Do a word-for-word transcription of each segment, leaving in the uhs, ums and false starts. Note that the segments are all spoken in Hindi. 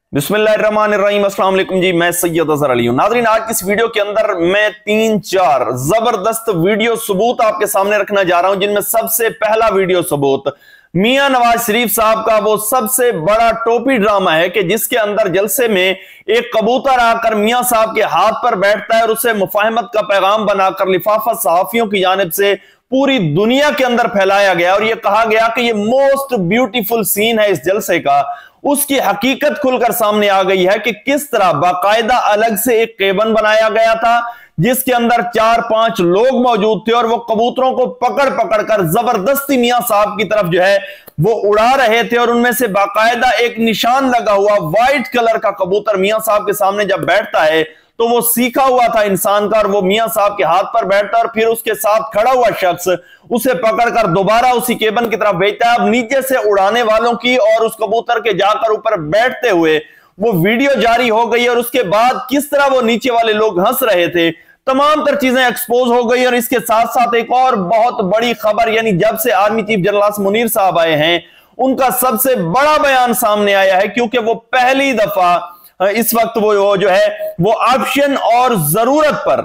बिस्मिल्लाहिर्रहमानिर्रहीम, अस्सलाम वालेकुम जी। मैं सैयद अजहर अली हूं। नाज़रीन, आज की इस वीडियो के अंदर मैं तीन चार जबरदस्त वीडियो सबूत आपके सामने रखना जा रहा हूं, जिनमें सबसे पहला वीडियो सबूत मियां नवाज शरीफ साहब का वो सबसे बड़ा टोपी ड्रामा है कि जिसके अंदर जलसे में एक कबूतर आकर मियां साहब के हाथ पर बैठता है और उसे मुफाहमत का पैगाम बनाकर लिफाफा सहाफियों की जानिब से पूरी दुनिया के अंदर फैलाया गया और यह कहा गया कि यह मोस्ट ब्यूटीफुल सीन है इस जलसे का। उसकी हकीकत खुलकर सामने आ गई है कि किस तरह बाकायदा अलग से एक केबन बनाया गया था जिसके अंदर चार पांच लोग मौजूद थे और वो कबूतरों को पकड़ पकड़ कर जबरदस्ती मियां साहब की तरफ जो है वो उड़ा रहे थे और उनमें से बाकायदा एक निशान लगा हुआ व्हाइट कलर का कबूतर मियां साहब के सामने जब बैठता है तो वो सीखा हुआ था इंसान का और वो मियां साहब के हाथ पर बैठता और फिर उसके साथ खड़ा हुआ शख्स उसे पकड़कर दोबारा उसी केबन की तरफ भेजता है। अब नीचे से उड़ाने वालों की और उस कबूतर के जाकर ऊपर बैठते हुए वो वीडियो जारी हो गई और उसके बाद किस तरह वो नीचे वाले लोग हंस रहे थे, तमाम तर चीजें एक्सपोज हो गई। और इसके साथ साथ एक और बहुत बड़ी खबर, यानी जब से आर्मी चीफ जनरल मुनीर साहब आए हैं उनका सबसे बड़ा बयान सामने आया है, क्योंकि वो पहली दफा इस वक्त वो, वो जो है वो ऑप्शन और जरूरत पर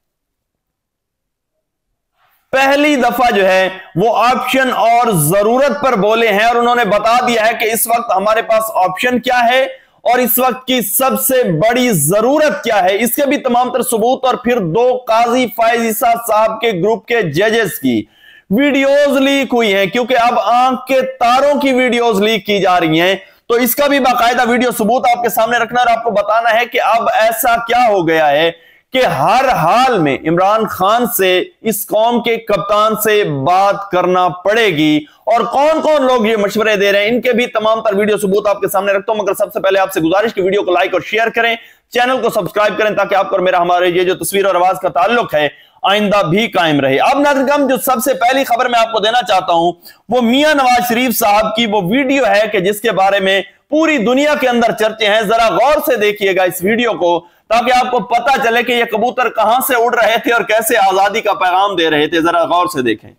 पहली दफा जो है वो ऑप्शन और जरूरत पर बोले हैं और उन्होंने बता दिया है कि इस वक्त हमारे पास ऑप्शन क्या है और इस वक्त की सबसे बड़ी जरूरत क्या है। इसके भी तमाम तर सबूत और फिर दो काजी फायज ईसा साहब के ग्रुप के जजेस की वीडियोज लीक हुई हैं, क्योंकि अब आंख के तारों की वीडियोज लीक की जा रही हैं। तो इसका भी बाकायदा वीडियो सबूत आपके सामने रखना और आपको बताना है कि अब ऐसा क्या हो गया है कि हर हाल में इमरान खान से, इस कौम के कप्तान से बात करना पड़ेगी। और कौन कौन लोग ये मशवरे दे रहे हैं, इनके भी तमाम तर वीडियो सबूत आपके सामने रखता हूं। मगर सबसे पहले आपसे गुजारिश की वीडियो को लाइक और शेयर करें, चैनल को सब्सक्राइब करें, ताकि आपको और मेरा हमारे ये जो तस्वीर और आवाज का ताल्लुक है आइंदा भी कायम रहे। अब नाज़रीन, जो सबसे पहली खबर मैं आपको देना चाहता हूं वो मियां नवाज शरीफ साहब की वो वीडियो है कि जिसके बारे में पूरी दुनिया के अंदर चर्चे हैं। जरा गौर से देखिएगा इस वीडियो को, ताकि आपको पता चले कि ये कबूतर कहां से उड़ रहे थे और कैसे आजादी का पैगाम दे रहे थे। जरा गौर से देखें।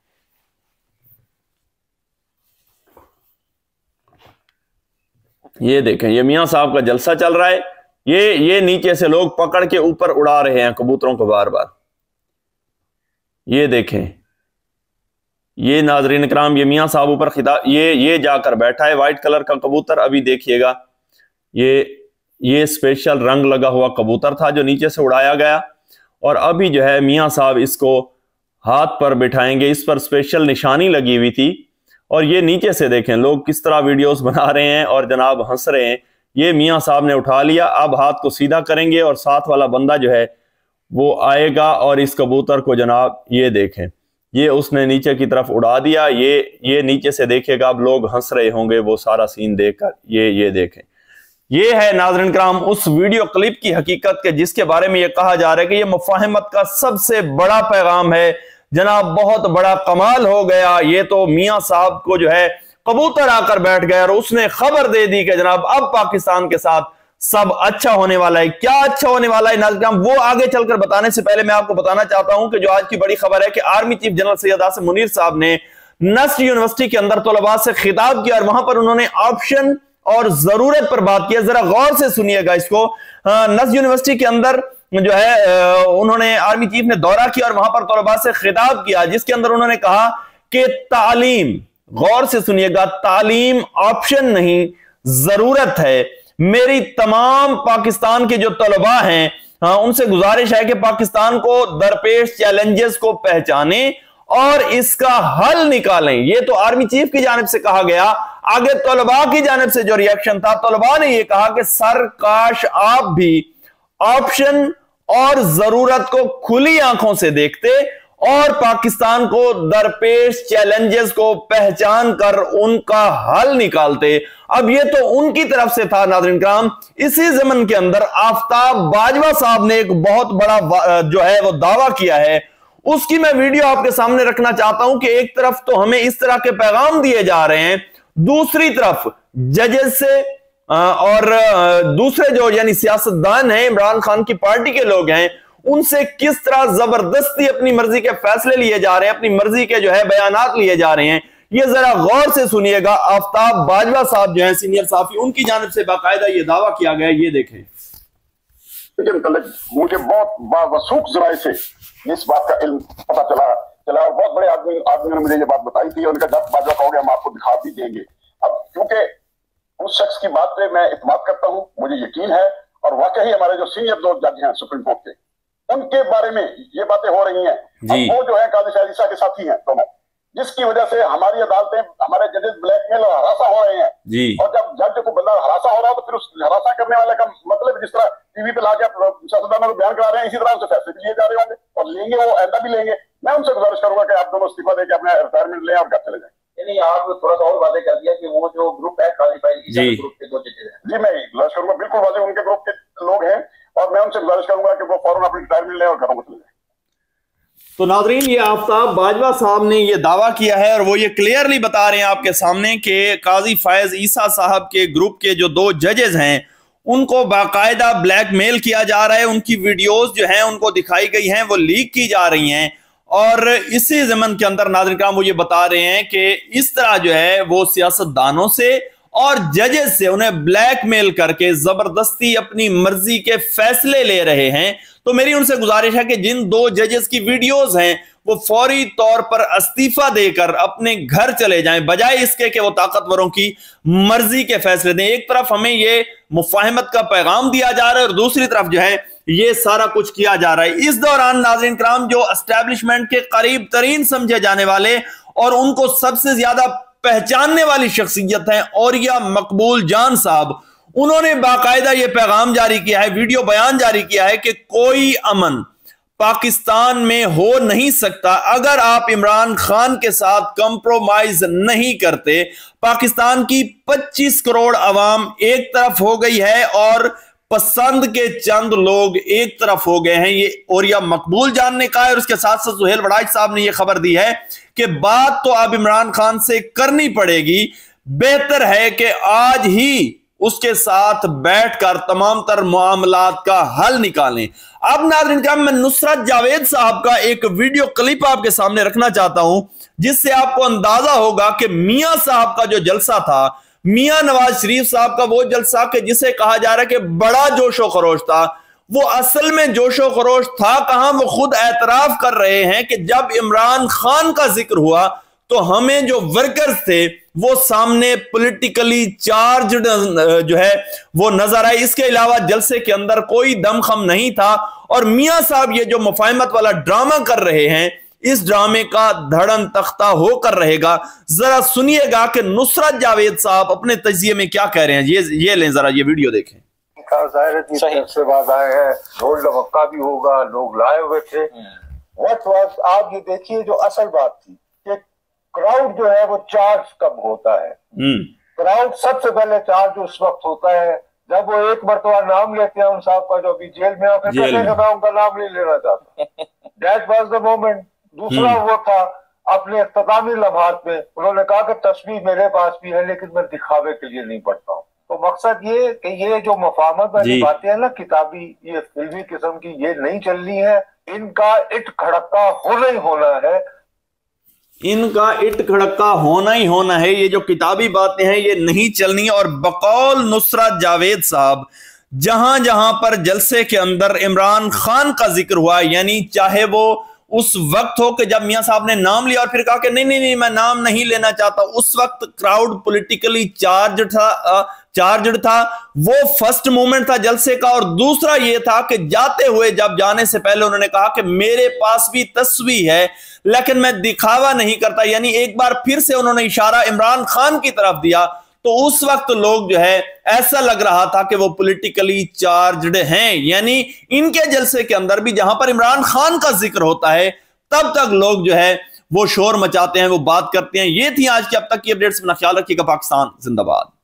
ये देखें, ये मियां साहब का जलसा चल रहा है। ये ये नीचे से लोग पकड़ के ऊपर उड़ा रहे हैं कबूतरों को बार बार। ये देखें, ये नाजरीन कराम, ये मियां साहब ऊपर खिताब, ये ये जाकर बैठा है व्हाइट कलर का कबूतर। अभी देखिएगा, ये ये स्पेशल रंग लगा हुआ कबूतर था जो नीचे से उड़ाया गया और अभी जो है मियां साहब इसको हाथ पर बिठाएंगे। इस पर स्पेशल निशानी लगी हुई थी और ये नीचे से देखें लोग किस तरह वीडियोस बना रहे हैं और जनाब हंस रहे हैं। ये मियां साहब ने उठा लिया, अब हाथ को सीधा करेंगे और साथ वाला बंदा जो है वो आएगा और इस कबूतर को जनाब ये देखें, ये उसने नीचे की तरफ उड़ा दिया। ये ये नीचे से देखेगा, अब लोग हंस रहे होंगे वो सारा सीन देखकर। ये ये देखें, ये है नाज़रीन कराम उस वीडियो क्लिप की हकीकत के जिसके बारे में ये कहा जा रहा है कि ये मुफाहमत का सबसे बड़ा पैगाम है। जनाब, बहुत बड़ा कमाल हो गया। ये तो मियां साहब को जो है कबूतर आकर बैठ गया और उसने खबर दे दी कि जनाब अब पाकिस्तान के साथ सब अच्छा होने वाला है। क्या अच्छा होने वाला है नाज़रीन कराम, वो आगे चलकर बताने से पहले मैं आपको बताना चाहता हूं कि जो आज की बड़ी खबर है कि army chief general Syed Asim Munir साहब ने नस्र यूनिवर्सिटी के अंदर तलबा से खिताब किया और वहां पर उन्होंने ऑप्शन और जरूरत पर बात की। जरा गौर से सुनिएगा इसको। नस्र यूनिवर्सिटी के अंदर जो है उन्होंने, आर्मी चीफ ने दौरा किया और वहां पर तलबा से खिताब किया, जिसके अंदर उन्होंने कहा कि तालीम, गौर से सुनिएगा, तालीम ऑप्शन नहीं जरूरत है। मेरी तमाम पाकिस्तान के जो तलबा हैं उनसे गुजारिश है कि पाकिस्तान को दरपेश चैलेंजेस को पहचाने और इसका हल निकालें। ये तो आर्मी चीफ की जानिब से कहा गया। आगे तलबा की जानिब से जो रिएक्शन था, तलबा ने ये कहा कि सर काश आप भी ऑप्शन और जरूरत को खुली आंखों से देखते और पाकिस्तान को दरपेश चैलेंजेस को पहचान कर उनका हल निकालते। अब ये तो उनकी तरफ से था नाज़रीन कराम। इसी जमन के अंदर आफ्ताब बाजवा साहब ने एक बहुत बड़ा जो है वो दावा किया है, उसकी मैं वीडियो आपके सामने रखना चाहता हूं कि एक तरफ तो हमें इस तरह के पैगाम दिए जा रहे हैं, दूसरी तरफ जजेस से और दूसरे जो यानी सियासतदान हैं, इमरान खान की पार्टी के लोग हैं, उनसे किस तरह जबरदस्ती अपनी मर्जी के फैसले लिए जा रहे हैं, अपनी मर्जी के जो है बयानात लिए जा रहे हैं। ये जरा गौर से सुनिएगा। आफ्ताब बाजवा साहब जो है सीनियर साफी, उनकी जानिब से बाकायदा ये दावा किया गया, ये देखें। लेकिन मुझे बहुत बावसूख जराए से इस बात का इल्म पता चला चला और बहुत बड़े आदमी आदमियों ने मुझे ये बात बताई थी। उनका जब बाजवा कहोगे हम आपको दिखा भी देंगे। अब क्योंकि उस शख्स की बात पे मैं इत्मीनान करता हूँ, मुझे यकीन है, और वाकई हमारे जो सीनियर दो जज हैं सुप्रीम कोर्ट के, उनके बारे में ये बातें हो रही हैं। वो जो है काजी शाहिद ईसा के साथी हैं दोनों, जिसकी वजह से हमारी अदालतें, हमारे जजेस ब्लैकमेल और हरासा हो रहे हैं जी। और जब जज को बंदा हरासा हो रहा है तो फिर उस हरासा करने वाले का मतलब जिस तरह टीवी पे लाके सियासतदानों को बयान करा रहे हैं, इसी तरह उनसे फैसले भी लिए जा रहे होंगे और लेंगे, वो आइंदा भी लेंगे। मैं उनसे गुजारिश करूंगा कि आप दोनों इस्तीफा देकर अपना रिटायरमेंट लें और घर चले जाएं। नहीं, आप थोड़ा सा और वादे कर दिया कि वो जो ग्रुप है क्वालिफाइड ग्रुप के दो जजेस हैं। जी मैं गुजारिश करूंगा, बिल्कुल वादे उनके ग्रुप के लोग हैं और मैं उनसे गुजारिश करूंगा कि वो फौरन अपनी रिटायरमेंट लें और घरों को चले जाएं। तो नाज़रीन, ये आफ्ताब बाजवा साहब ने ये दावा किया है और वो ये क्लियरली बता रहे हैं आपके सामने कि काजी फायज ईसा साहब के ग्रुप के जो दो जजेस हैं उनको बाकायदा ब्लैकमेल किया जा रहा है। उनकी वीडियोस जो हैं उनको दिखाई गई हैं, वो लीक की जा रही हैं और इसी ज़मन के अंदर नाज़रीन कराम वो ये बता रहे हैं कि इस तरह जो है वो सियासतदानों से और जजेस से उन्हें ब्लैकमेल करके जबरदस्ती अपनी मर्जी के फैसले ले रहे हैं। तो मेरी उनसे गुजारिश है कि जिन दो जजेस की वीडियोस हैं वो फौरी तौर पर इस्तीफा देकर अपने घर चले जाएं, बजाय इसके कि वो ताकतवरों की मर्जी के फैसले दें। एक तरफ हमें ये मुफाहमत का पैगाम दिया जा रहा है और दूसरी तरफ जो है ये सारा कुछ किया जा रहा है। इस दौरान नाज़रीन कराम जो एस्टेब्लिशमेंट के करीब तरीन समझे जाने वाले और उनको सबसे ज्यादा पहचानने वाली शख्सियत है औरिया मकबूल जान साहब, उन्होंने बाकायदा यह पैगाम जारी किया है, वीडियो बयान जारी किया है कि कोई अमन पाकिस्तान में हो नहीं सकता अगर आप इमरान खान के साथ कंप्रोमाइज नहीं करते। पाकिस्तान की पच्चीस करोड़ अवाम एक तरफ हो गई है और पसंद के चंद लोग एक तरफ हो गए हैं। ये औरिया मकबूल जान ने कहा है और उसके साथ साथ सुहेल वड़ाइच साहब ने यह खबर दी है कि बात तो अब इमरान खान से करनी पड़ेगी, बेहतर है कि आज ही उसके साथ बैठकर तमाम तर मामलात का हल निकालें। अब नाज़रीन कराम मैं नुसरत जावेद साहब का एक वीडियो क्लिप आपके सामने रखना चाहता हूं जिससे आपको अंदाजा होगा कि मियां साहब का जो जलसा था, मियां नवाज शरीफ साहब का वो जलसा कि जिसे कहा जा रहा है कि बड़ा जोशो खरोश था, वो असल में जोशो खरोश था कहां? वो खुद एतराफ कर रहे हैं कि जब इमरान खान का जिक्र हुआ तो हमें जो वर्कर्स थे वो सामने पॉलिटिकली चार्ज जो है वो नजर आए। इसके अलावा जलसे के अंदर कोई दमखम नहीं था और मियां साहब ये जो मुफाहमत वाला ड्रामा कर रहे हैं, इस ड्रामे का धड़न तख्ता होकर रहेगा। जरा सुनिएगा कि नुसरत जावेद साहब अपने तजिए में क्या कह रहे हैं। ये ये लें जरा, ये वीडियो देखें। से बात आए हैं, ढोल ढमक्का भी होगा, लोग लाए हुए थे। व्हाट वाज, आप ये देखिए जो असल बात थी कि क्राउड जो है वो चार्ज कब होता है। क्राउड सबसे पहले चार्ज उस वक्त होता है जब वो एक मरतबा नाम लेते हैं उन साहब का जो अभी जेल में, फिर कहते हैं मैं उनका नाम नहीं लेना चाहता। That was the moment. दूसरा वो था अपने इख्तितामी लम्हात में उन्होंने कहा कि तस्वीर मेरे पास भी है लेकिन मैं दिखावे के लिए नहीं पढ़ता हूँ। तो मकसद ये कि ये जो मुफाहमत वाली बातें हैं ना, किताबी ये फिल्मी किस्म की, ये नहीं चलनी है। इनका इट खड़का होना ही होना है, इनका इट खड़का होना ही होना है। ये जो किताबी बातें हैं ये नहीं चलनी। और बकौल नुसरत जावेद साहब, जहां जहां पर जलसे के अंदर इमरान खान का जिक्र हुआ, यानी चाहे वो उस वक्त हो कि जब मियां साहब ने नाम लिया और फिर कहा कि नहीं नहीं नहीं मैं नाम नहीं लेना चाहता, उस वक्त क्राउड पॉलिटिकली चार्ज था चार्जड था। वो फर्स्ट मोमेंट था जलसे का। और दूसरा ये था कि जाते हुए जब जाने से पहले उन्होंने कहा कि मेरे पास भी तस्वीर है लेकिन मैं दिखावा नहीं करता, यानी एक बार फिर से उन्होंने इशारा इमरान खान की तरफ दिया। तो उस वक्त लोग जो है ऐसा लग रहा था कि वो पॉलिटिकली चार्जड हैं, यानी इनके जलसे के अंदर भी जहां पर इमरान खान का जिक्र होता है तब तक लोग जो है वो शोर मचाते हैं, वो बात करते हैं। ये थी आज की अब तक की अपडेट्स। अपना ख्याल रखिएगा। पाकिस्तान जिंदाबाद।